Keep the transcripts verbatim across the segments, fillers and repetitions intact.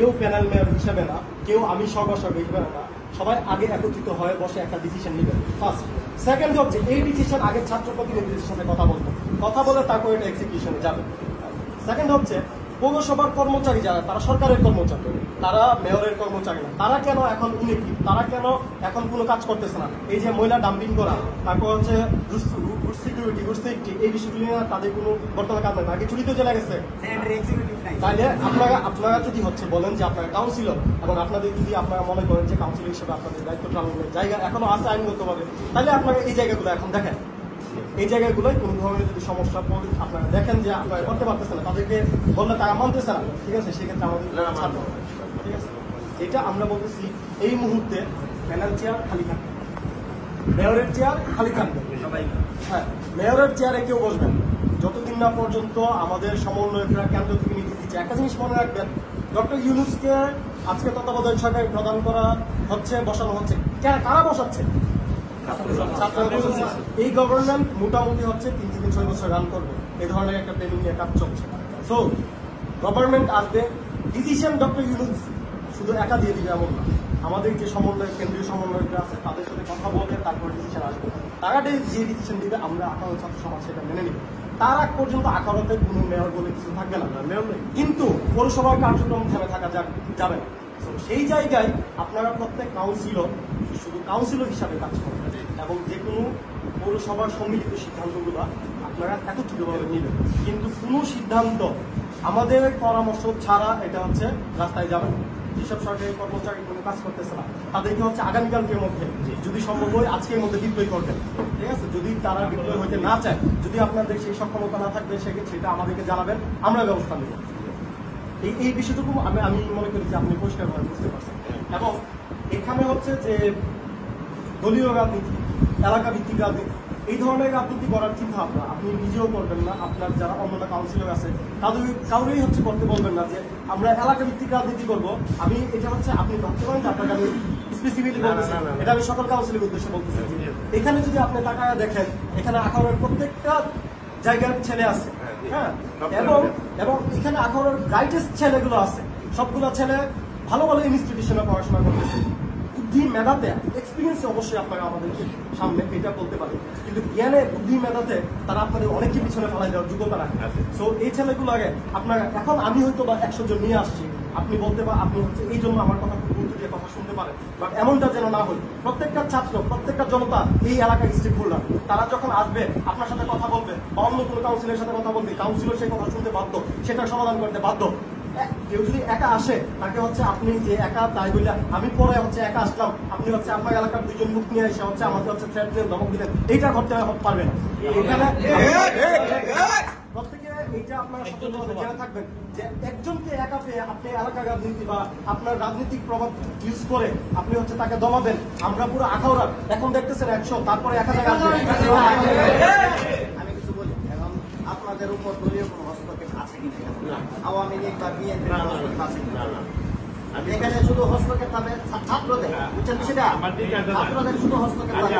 কেউ panel mayor হিসেবে না, কেউ আমি সর্বসর্গ হিসেবে না, সবাই আগে একত্রিত হয়ে বসে একটা ডিসিশন নেবেন ফার্স্ট। সেকেন্ড হচ্ছে এই ডিসিশন আগে ছাত্র প্রতিনিধিদের সাথে কথা বলতো, কথা বলে তারপরে এটা এক্সিকিউশনে যাবে। সেকেন্ড হচ্ছে পৌরসভার কর্মচারী যারা, তারা সরকারের কর্মচারী, তারা মেয়রের কর্মচারী না, তারা কেন এখন ইনেক্টিভ, তারা কেন এখন কোনো কাজ করতেছে না? এই যে মহিলা ডাম্পিং করা, তারপর হচ্ছে গুড সিকিউরিটি, গুড সেফটি, এই বিষয়গুলি নিয়ে তাদের কোনো বর্তমানে কাজ নেই, আগে চুরিতে চলে গেছে। তাহলে আপনারা আপনারা যদি হচ্ছে বলেন যে আপনারা কাউন্সিলর, এবং আপনাদের যদি আপনারা মনে করেন যে কাউন্সিলর হিসেবে আপনাদের দায়িত্ব পালনের জায়গা এখনো আছে আইনগতভাবে, তাহলে আপনারা এই জায়গাগুলো এখন দেখেন। এই জায়গাগুলোয় কোনো ধরনের যদি সমস্যা আপনারা দেখেন যে আপনারা করতে পারতেছেন না, তাদেরকে বললে তারা মানতেছে না, ঠিক আছে, সেক্ষেত্রে আমাদের ছাড়তে হবে, ঠিক আছে। এটা আমরা বলতেছি এই মুহূর্তে প্যানেল চেয়ার খালি থাকবে, মেয়রের চেয়ার খালি থাকবে, হ্যাঁ, মেয়রের চেয়ারে কেউ বসবেন যতদিন না পর্যন্ত আমাদের সমন্বয়করা কেন্দ্র থেকে নীতি দিচ্ছে। একটা জিনিস মনে রাখবেন, ডক্টর ইউনূসকে আজকে তত্ত্বাবধায়ক সরকার প্রদান করা হচ্ছে, বসানো হচ্ছে, কারা বসাচ্ছে? এই গভর্নমেন্ট মোটামুটি হচ্ছে তিন থেকে ছয় বছর রান করবে, এই ধরনের একটা প্ল্যানিং নিয়ে কাজ চলছে। সো গভর্নমেন্ট আসবে, ডিসিশন ডক্টর ইউনূস শুধু একা দিয়ে দিবে এমন না, আমাদের যে সমন্বয় কেন্দ্রীয় সমন্বয়করা আছে তাদের সাথে কথা বলে তারপরে ডিসিশন আসবে। তারা যে ডিসিশন দিবে আমরা আঠারো ছাত্র সমাজ সেটা মেনে নিব। তার আগ পর্যন্ত আকারতে কোনো মেয়র বলে কিছু থাকবে না, মেয়র নেই, কিন্তু পৌরসভার কার্যক্রম থেমে থাকা যাবে না। সেই জায়গায় আপনারা প্রত্যেক কাউন্সিলর শুধু কাউন্সিলর হিসাবে কাজ করবেন, এবং যে কোনো পৌরসভার সম্মিলিত সিদ্ধান্তগুলো আপনারা একত্রিতভাবে নেবেন, কিন্তু কোনো সিদ্ধান্ত আমাদের পরামর্শ ছাড়া এটা হচ্ছে রাস্তায় যাবেন। যেসব সরকারি কর্মচারী কোনো কাজ করতেছে না তাদেরকে হচ্ছে আগামীকালকের মধ্যে যদি সম্ভব হয় আজকের মধ্যে ডিপ্লয় করবেন, ঠিক আছে। যদি তারা ডিপ্লয় হইতে না চায়, যদি আপনাদের সেই সক্ষমতা না থাকবে, সেটা আমাদেরকে জানাবেন, আমরা ব্যবস্থা নেব। এই এই বিষয়টুকু আমি আমি মনে করি যে আপনি পরিষ্কারভাবে বুঝতে পারছেন। এবং এখানে হচ্ছে যে দলীয় রাজনীতি, এলাকা ভিত্তিক রাজনীতি, এই ধরনের রাজনীতি করার চিন্তা ভাবনা আপনি নিজেও করবেন না, আপনার যারা অন্যান্য কাউন্সিলর আছে তাদের কাউরেই হচ্ছে করতে বলবেন না যে আমরা এলাকা ভিত্তিক রাজনীতি করবো। আমি এটা হচ্ছে আপনি ভাবতে পারেন যে আপনাকে আমি স্পেসিফিকলি বলতেছি, এটা আমি সকল কাউন্সিলের উদ্দেশ্যে বলতেছি। এখানে যদি আপনি তাকায় দেখেন, এখানে আখাউড়ার প্রত্যেকটা জায়গার ছেলে আছে, হ্যাঁ, এবং এবং এখানে আখাউড়ার ব্রাইটেস্ট ছেলেগুলো আছে, সবগুলো ছেলে ভালো ভালো ইনস্টিটিউশনে পড়াশোনা করতেছে। বুদ্ধি মেধাতে, এক্সপিরিয়েন্সে অবশ্যই আপনারা আমাদের সামনে এটা বলতে পারেন, কিন্তু জ্ঞানে বুদ্ধি মেধাতে তারা আপনাদের অনেককে পিছনে ফেলাই দেওয়ার যোগ্যতা রাখে। সো এই ছেলেগুলো আগে আপনারা, এখন আমি হয়তো বা একশো জন নিয়ে আসছি, আপনি বলতে পারেন আপনি হচ্ছে এই জন্য আমার কথা খুব গুরুত্ব দিয়ে কথা শুনতে পারেন, বাট এমনটা যেন না হয়। প্রত্যেকটা ছাত্র, প্রত্যেকটা জনতা এই এলাকার স্টেক হোল্ডার, তারা যখন আসবে আপনার সাথে কথা বলবে বা অন্য কোনো কাউন্সিলের সাথে কথা বলবে, কাউন্সিলর সেই কথা শুনতে বাধ্য, সেটার সমাধান করতে বাধ্য। কেউ যদি একা আসে তাকে হচ্ছে আপনি যে একা তাই বলে আমি পরে হচ্ছে একা আসলাম, আপনি হচ্ছে আপনার এলাকার দুজন মুখ নিয়ে এসে হচ্ছে আমাকে হচ্ছে থ্রেট দিলেন, ধমক দিলেন, এইটা করতে পারবে না। এখানে প্রত্যেকে এইটা আপনারা সচেতনভাবে জেনে থাকবেন যে একজনকে একা পেয়ে আপনি এলাকার রাজনীতি বা আপনার রাজনৈতিক প্রভাব ইউজ করে আপনি হচ্ছে তাকে দমাবেন। আমরা পুরো আখাউড়া এখন দেখতেছেন একশো, তারপরে এক হাজার আসবে। আমি কিছু বলি, এখন আপনাদের উপর দলীয় কোনো হস্তক্ষেপ আছে কিনা, আওয়ামী লীগ বা বিএনপি আছে কিনা? এখানে শুধু হস্তক্ষেপ পাবে ছাত্রদের, বুঝছেন সেটা? ছাত্রদের শুধু হস্তক্ষেপ পাবে,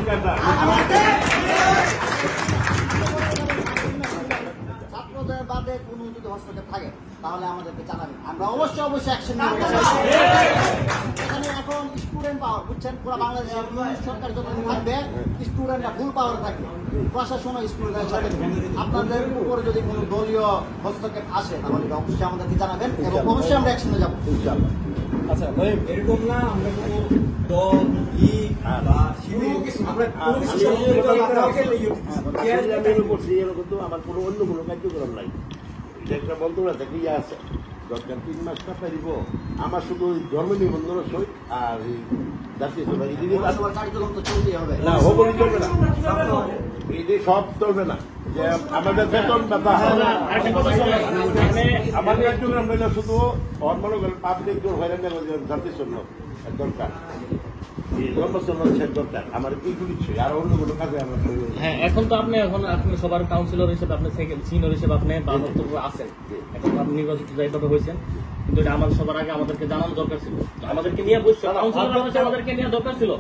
ছাত্রদের বাদে কোনো যদি হস্তক্ষেপ থাকে তাহলে আমাদেরকে জানাবেন, আমরা অবশ্যই অবশ্যই অ্যাকশন নেব। এখানে এখন স্টুডেন্ট পাওয়ার, বুঝছেন, পুরো বাংলাদেশের সরকার যত থাকবে স্টুডেন্টরা ফুল পাওয়ার থাকবে, প্রশাসন স্টুডেন্টের সাথে। আপনাদের উপরে যদি কোনো দলীয় হস্তক্ষেপ আসে তাহলে অবশ্যই আমাদেরকে জানাবেন এবং অবশ্যই আমরা অ্যাকশনে যাবো। আচ্ছা, এরকম না আমরা কোনো দল লীগ বা আমরা আমার কোনো অন্য কোনো কার্যক্রম নাই, এটা একটা মন্ত্রণালয় থেকে ইয়ে আছে দরকার তিন মাসটা পারিব আমার শুধু ধর্ম নিবন্ধন সই আর এই জাতীয় কার্যক্রম তো চলতেই হবে না, হবলি চলবে না, এই যে সব চলবে না, যে আমাদের বেতন ব্যথা আমাদের কার্যক্রম হইলে শুধু মনে করেন পাবলিক হয়রান জাতির জন্য দরকার, হ্যাঁ। এখন তো আপনি এখন আপনি সবার কাউন্সিলর হিসেবে আপনি সিনিয়র হিসেবে আপনি আছেন, এখন আপনি নির্বাচিত দায়িত্ব হয়েছেন, কিন্তু এটা আমাদের সবার আগে আমাদেরকে জানানো দরকার ছিল, আমাদেরকে নিয়ে বসছে আমাদেরকে নিয়ে দরকার ছিল।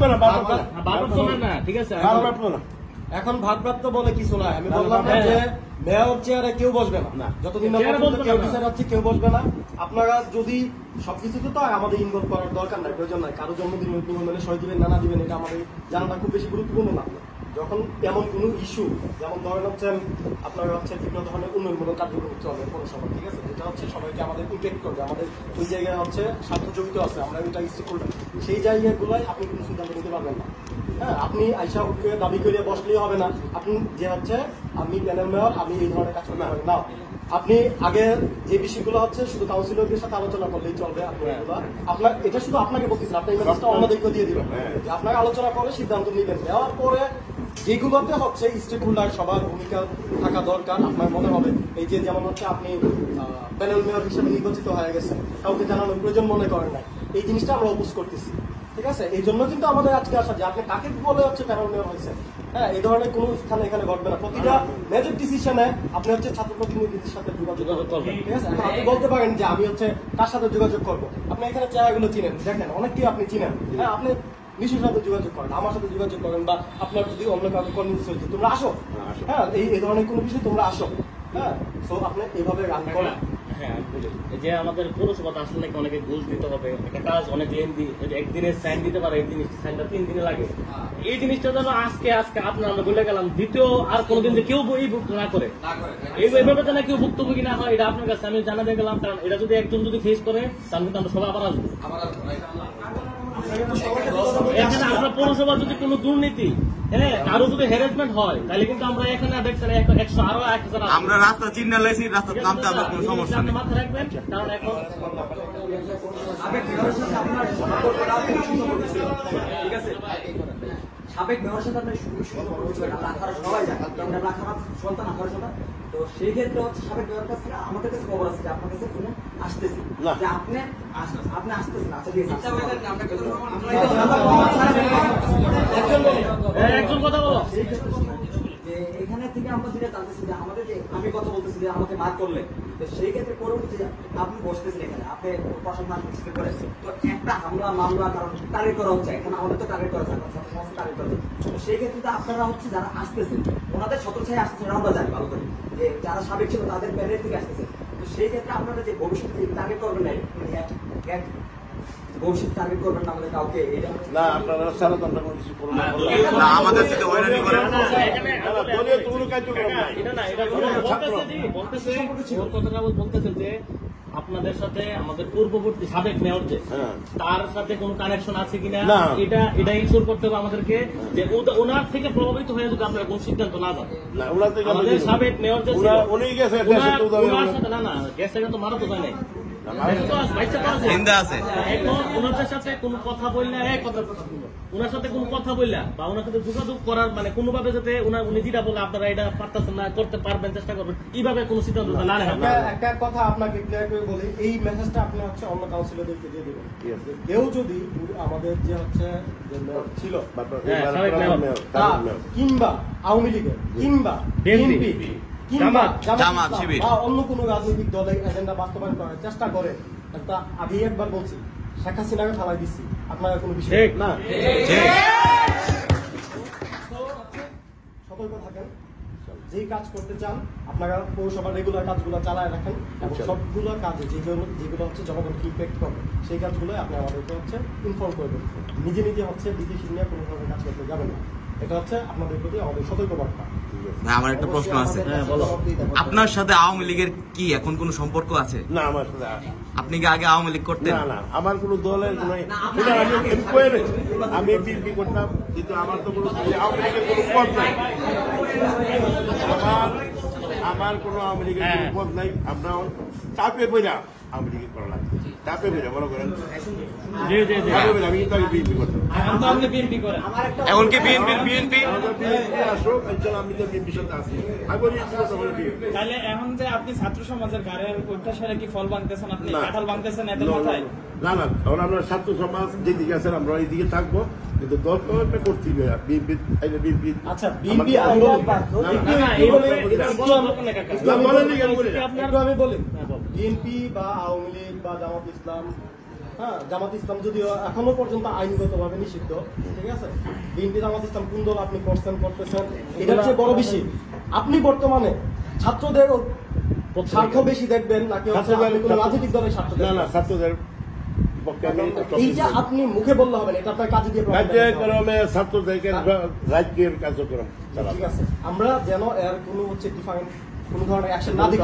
না ঠিক আছে, এখন ভাগপ্রাপ্ত বলে কিছু নাই, আমি বললাম যে মেয়র চেয়ারে কেউ বসবে না না। যতদিন না চেয়ারে পর্যন্ত বসবে কেউ না। ডিসাইড হচ্ছে কেউ বসবে না। আপনারা যদি সবকিছুতে তো আমাদের ইনভলভ করার দরকার নাই, প্রয়োজন নাই। কারো জন্মদিন মানে শহীদ দিবেন নানা দিবেন এটা আমাদের জানাটা খুব বেশি গুরুত্বপূর্ণ না। যখন এমন কোনো ইস্যু যেমন ধরেন হচ্ছে আপনার হচ্ছে বিভিন্ন ধরনের উন্নয়নমূলক কার্যক্রম চলে পৌরসভা, ঠিক আছে, যেটা হচ্ছে সবাইকে আমাদের ইম্প্যাক্ট করবে, আমাদের ওই জায়গায় হচ্ছে স্বার্থ জড়িত আছে, আমরা ওইটা স্টেক করলাম, সেই জায়গাগুলোয় আপনি কোনো সিদ্ধান্ত নিতে পারবেন না। হ্যাঁ, আপনি আইসা উঠে দাবি করে বসলেই হবে না। আপনি যে হচ্ছে আমি প্যানেল মেয়র, আমি এই ধরনের কাজ করতে পারি না। আপনি আগে যে বিষয়গুলো হচ্ছে শুধু কাউন্সিলরদের সাথে আলোচনা করলেই চলবে। আপনি এগুলো আপনার এটা শুধু আপনাকে বলতেছেন, আপনি এই মেসেজটা অন্যদেরকে দিয়ে দিবেন যে আপনাকে আলোচনা করে সিদ্ধান্ত নিবেন। দেওয়ার পরে যেগুলোতে হচ্ছে স্টেক হোল্ডার সবার ভূমিকা থাকা দরকার আপনার মনে হবে। এই যে যেমন হচ্ছে আপনি প্যানেল মেয়র হিসেবে নির্বাচিত হয়ে গেছেন, কাউকে জানানোর প্রয়োজন মনে করেন নাই, এই জিনিসটা আমরা অপোজ করতেছি, ঠিক আছে। এই জন্য কিন্তু আমাদের আজকে আসা যে আপনি কাকে বলে হচ্ছে প্যানেল মেয়র হয়েছে, হ্যাঁ, এই ধরনের কোনো স্থানে এখানে ঘটবে না। প্রতিটা মেজর ডিসিশনে আপনি হচ্ছে ছাত্র প্রতিনিধিদের সাথে যোগাযোগ করবেন, ঠিক আছে। এখন আপনি বলতে পারেন যে আমি হচ্ছে কার সাথে যোগাযোগ করবো, আপনি এখানে চেহারাগুলো চিনেন, দেখেন অনেককেই আপনি চিনেন, হ্যাঁ, আপনি নিশুর সাথে যোগাযোগ করেন, আমার সাথে যোগাযোগ করেন, বা আপনার যদি অন্য কাউকে কনভিন্স হয়েছে তোমরা আসো, হ্যাঁ, এই এই ধরনের কোনো বিষয় তোমরা আসো, হ্যাঁ। সো আপনি এইভাবে রান করেন। হ্যাঁ, আমি বলি, এই যে আমাদের পৌরসভাতে আসলে নাকি অনেকে ঘুষ দিতে হবে, একটা কাজ অনেক লেন্দি, একদিনে সাইন দিতে পারে, এই জিনিস সাইনটা তিন দিনে লাগে। এই জিনিসটা যেন আজকে আজকে আপনার আমরা বলে গেলাম, দ্বিতীয় আর কোনোদিন যে কেউ এই ভুক্ত না করে, এইভাবে যেন কেউ ভুক্তভোগী না হয়, এটা আপনার কাছে আমি জানাতে গেলাম। কারণ এটা যদি একজন যদি ফেস করে তাহলে কিন্তু আমরা সবাই আবার আসবো। এখানে আমরা পৌরসভা যদি কোনো দুর্নীতি, হ্যাঁ, কারো যদি হ্যারাসমেন্ট হয় তাহলে কিন্তু আমরা এখানে দেখছেন একশো আরো এক হাজার আমরা রাস্তা চিহ্ন লাইছি, রাস্তা নামতে আমার কোনো সমস্যা নেই। মাথায় রাখবেন, কারণ এখন ঠিক আছে, সাবেক মেয়রের সাথে আপনার সুন্দর পরিচয়, আমরা আখারা সবাই জানি, আমরা আখারা সন্তান আখারা সন্তান। তো সেই ক্ষেত্রে হচ্ছে সাবেক মেয়রের কাছে আমাদের কাছে খবর আছে যে আপনার কাছে ফোন আসতেছে, যে আপনি আস- আপনি আসতেছেন। আচ্ছা ঠিক আছে, একজন কথা বলো। সেই ক্ষেত্রে শুনুন, যে এখানে থেকে আমরা যেটা জানতেছি যে আমাদের যে আমি কথা বলতেছি যে আমাকে মার করলে, তো সেই ক্ষেত্রে পরবর্তী যে আপনি বসতেছেন এখানে, আপনি প্রশাসন এক্সপ্লেন করে, তো একটা হামলা মামলা কারণ টার্গেট করা হচ্ছে, এখানে আমাদের তো টার্গেট করা থাকবে, সমস্ত টার্গেট করা, তো সেই ক্ষেত্রে তো আপনারা হচ্ছে যারা আসতেছেন ওনাদের ছত্রছায়া আসতেছেন, আমরা জানি ভালো করে যে যারা সাবেক ছিল তাদের প্যানেল থেকে আসতেছে। তো সেই ক্ষেত্রে আপনারা যে ভবিষ্যতে টার্গেট করবেন না, ভবিষ্যৎ টার্গেট করবেন না আমাদের কাউকে, এটা হচ্ছে না, আপনারা ছাড়া তো আমরা কোনো কিছু করবো না। না, আমাদের সাথে হয়রানি করেন। এখানে না, না, দলীয় তো কোনো কার্যক্রম নাই। এটা না, এটা বলতেছে জি, বলতেছে ওর কথাটা বলতেছে যে আপনাদের সাথে আমাদের পূর্ববর্তী সাবেক মেয়র যে হ্যাঁ। তার সাথে কোনো কানেকশন আছে কিনা, না। এটা এটা ইনশোর করতে হবে আমাদেরকে, যে ও- ওনার থেকে প্রভাবিত হয়ে যদি আপনারা কোন সিদ্ধান্ত না যান। না, ওনার থেকে আমরা আমাদের কি- সাবেক মেয়র যে ছিল, ওনার- উনি গেছে দেশে ওনার- তো উদাহরণ- ওনার সাথে না না গেছে কিন্তু মারা তো যায় নাই। না, মারা- তো আছে, বাইশটা তো আছে। জিন্দা আছে। এখন ওনাদের সাথে কোনো কথা বললে, এক কথা ওনার সাথে কোনো কথা বললা বা ওনার সাথে যোগাযোগ করার মানে কোনোভাবে যাতে ওনার উনি যেটা বলে আপনারা এটা পারতেছেন না, করতে পারবেন, চেষ্টা করবেন, এইভাবে কোনো সিদ্ধান্ত না নেন। একটা একটা কথা আপনাকে ক্লিয়ার করে বলি, এই মেসেজটা আপনি হচ্ছে অন্য কাউন্সিলরদেরকে দিয়ে দেবেন। ঠিক আছে। কেউ যদি আমাদের যে হচ্ছে যে মেয়র ছিল বাট- হ্যাঁ, এবার সাবেক আপনারা মেয়র। মেয়র, তার সাবেক মেয়র। কিংবা আওয়ামী লীগের কিংবা বিএনপি, বিএনপি কিংবা জামাত, জামাত, ইসলাম শিবির। বা অন্য কোনো রাজনৈতিক দলের এজেন্ডা বাস্তবায়ন করার চেষ্টা করে, একটা আমি একবার বলছি শেখ হাসিনাকে ফালাই দিচ্ছি, আপনারা কোনো বিষয় ঠিক। না, ঠিক। সতর্ক থাকেন। যেই কাজ করতে চান আপনারা পৌরসভার রেগুলার কাজগুলো চালায় রাখেন, এবং সবগুলো কাজে যেগুলো যেগুলো হচ্ছে জনগণকে ইফেক্ট করবে সেই কাজগুলো আপনি আমাদেরকে হচ্ছে ইনফর্ম করবেন। নিজে নিজে হচ্ছে ডিসিশন নিয়ে কোনো ধরনের কাজ করতে যাবেন না, এটা হচ্ছে আপনাদের প্রতি আমাদের সতর্কবার্তা। ভাই, আমার একটা প্রশ্ন আছে। হ্যাঁ, বলো। আপনার সাথে আওয়ামী লীগের কি এখন কোনো সম্পর্ক আছে? না, আমার সাথে আর- আপনি কি আগে আওয়ামী লীগ করতেন? না, না, আমার কোনো দলের কোনো এটা আমি আমি কয়ে নেই। আমি বিএনপি করতাম, কিন্তু আমার তো কোনো আওয়ামী লীগের কোনো পদ নাই। আমার আমার কোনো আওয়ামী লীগের কোনো পদ নাই। আমরা চাপে পড়া আওয়ামী লীগের করা লাগছে, চাপে পড়া মনে করেন, জি জি জি, চাপে পড়া আমি কিন্তু আগে বিএনপি করতাম। এখন তো আপনি বিএনপি করেন। এখন কি বিএনপি বিএনপি আমাদের বিএনপি আসুক, একজন আমি তো বিএনপির সাথে আছি, আমি বলি ঠিক আছে, আমার বিএনপি। তাহলে এখন যে আপনি ছাত্র সমাজের গাড়ির অত্যাচারে কি ফল বাঁধতেছেন, আপনি না। কাঁঠাল বাঁধতেছেন এদের না, মাথায়? না, না, কারণ আমরা ছাত্র সমাজ যেদিকে আছেন আমরা এইদিকে থাকবো, কিন্তু দল তো একটা করতে হবে। বিএনপি বিএনপি আচ্ছা, বিএনপি আন্দোলন না, না, এই ব্যাপারে এটা বলার দরকার নেই কাকা। না, বলেন নি কেন বলেন? আপনার একটু আমি বলি, হ্যাঁ, বল। বিএনপি বা আওয়ামী লীগ বা জামাত ইসলাম, হ্যাঁ, জামাত ইসলাম যদিও এখনো পর্যন্ত আইনগতভাবে নিষিদ্ধ, ঠিক আছে, বিএনপি জামাত ইসলাম কোন দল আপনি করছেন করতেছেন, এটা হচ্ছে বড় বিষয়। আপনি বর্তমানে ছাত্রদের স্বার্থ বেশি দেখবেন নাকি হচ্ছে ছাত্রদের আপনি কোনো রাজনৈতিক দলের স্বার্থ না দেখবেন? না ছাত্রদের পক্ষে আমি এইটা আপনি মুখে বললে হবে না, এটা আপনার কাজে দিয়ে প্রমাণ করতে হবে। কার্যক্রমে ছাত্রদেরকে রাজকীয় কার্যক্রম চালাতে ঠিক আছে, আমরা যেন এর কোনো হচ্ছে ডিফারেন্ট কোনো ধরনের অ্যাকশন না দেখি।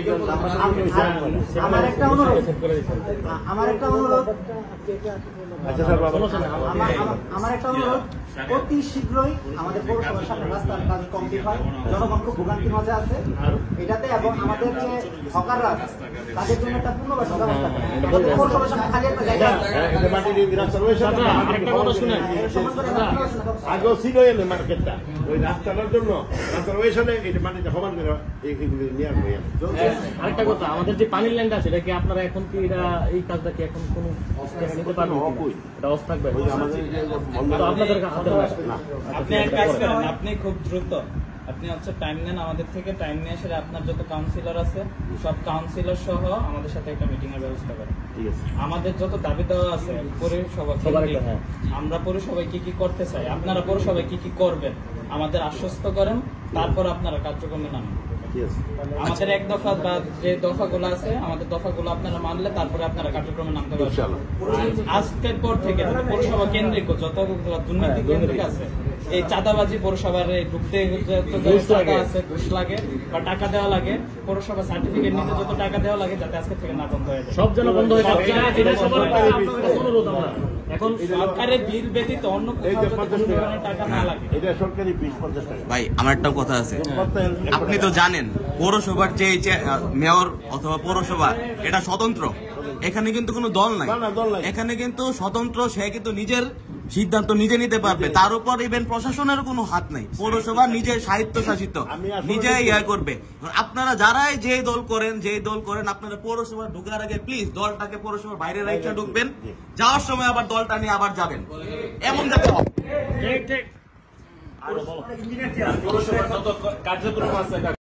আমার একটা অনুরোধ আমার একটা অনুরোধ আচ্ছা স্যার বাবা আমার আমার- আমার একটা অনুরোধ অতি শীঘ্রই আমাদের পৌরসভার সামনে রাস্তার কাজ কমপ্লিট হয়। জনগণ খুব ভোগান্তির মাঝে আছে এটাতে, এবং আমাদের যে হকাররা আছে তাদের জন্য একটা পুনর্বাসন ব্যবস্থা করে। আমাদের পৌরসভার সামনে খালি একটা জায়গা আছে। এটা মাটি দিয়ে রাস্তা রয়েছে দাদা, আরেকটা কথা শুনেন। সমান করে একটা পুনর্বাসন ব্যবস্থা। আগেও ছিল এনে মার্কেটটা ওই রাস্তাটার জন্য রাস্তা রয়েছে এটা মাটিটা সমান করে এইগুলি নিয়ে আসবো আরেকটা কথা, আমাদের যে পানির লাইনটা আছে এটা কি আপনারা এখন কি এটা এই কাজটা কি এখন কোনো নিতে পারবেন কিনা? এটা অফ থাকবে ওই আমাদের যে তো আপনাদের হাতে না আপনি এক কাজ করেন, আপনি খুব দ্রুত আপনি হচ্ছে টাইম নেন আমাদের থেকে, টাইম নিয়ে এসে আপনার যত কাউন্সিলর আছে সব কাউন্সিলর সহ আমাদের সাথে একটা মিটিং এর ব্যবস্থা করেন। ঠিক আছে আমাদের যত দাবি দেওয়া আছে পৌরসভা সবার কেন্দ্রিক, একটা, হ্যাঁ। আমরা পৌরসভায় কি কি করতে চাই, আপনারা পৌরসভায় কি কি করবেন আমাদের আশ্বস্ত করেন, তারপর আপনারা কার্যক্রমে নামেন। ঠিক আছে আমাদের এক দফা বা যে দফাগুলো আছে আমাদের দফাগুলো আপনারা মানলে তারপরে আপনারা কার্যক্রমে নামতে পারবেন। ইনশাআল্লাহ। আজকের পর থেকে যাতে পৌরসভা কেন্দ্রিক যত দুর্নীতি কেন্দ্রিক আছে, এই চাঁদাবাজি পৌরসভার এই ঢুকতে যত টাকা আছে, ঘুষ লাগে বা টাকা দেওয়া লাগে, পৌরসভা সার্টিফিকেট নিতে যত টাকা দেওয়া লাগে যাতে আজকে থেকে না বন্ধ হয়ে যায়। সব যেন বন্ধ হয়ে সব যাবে। যেন এটা- এটা সবার বন্ধ কাছে হয়ে আপনাদের কাছে অনুরোধ আমরা। এখন সরকারের বিল ব্যতীত অন্য এই কোথাও যে যাতে পঞ্চাশ কোনো টাকা ধরনের টাকা না লাগে। এটা সরকারি বিশ পঞ্চাশ টাকা ভাই আমার একটা কথা আছে, প্রত্যেক- আপনি তো জানেন পৌরসভার যে যে, আহ, মেয়র অথবা পৌরসভা এটা স্বতন্ত্র, এখানে কিন্তু কোনো দল নাই, না, না, দল নাই। এখানে কিন্তু স্বতন্ত্র, সে কিন্তু নিজের সিদ্ধান্ত নিজে নিতে পারবে, তার উপর ইভেন প্রশাসনের কোনো হাত নাই, পৌরসভা নিজে সাহিত্য শাসিত, আমি আসলে নিজে দেখি- ইয়া করবে। আপনারা যারাই যে দল করেন যে দল করেন আপনারা পৌরসভা ঢোকার আগে প্লিজ দলটাকে পৌরসভার বাইরে রেখে ঢুকবেন, যাওয়ার সময় আবার দলটা নিয়ে আবার যাবেন, এমন যাতে হয়। ঠিক ঠিক পৌরসভার যত কার্যক্রম আছে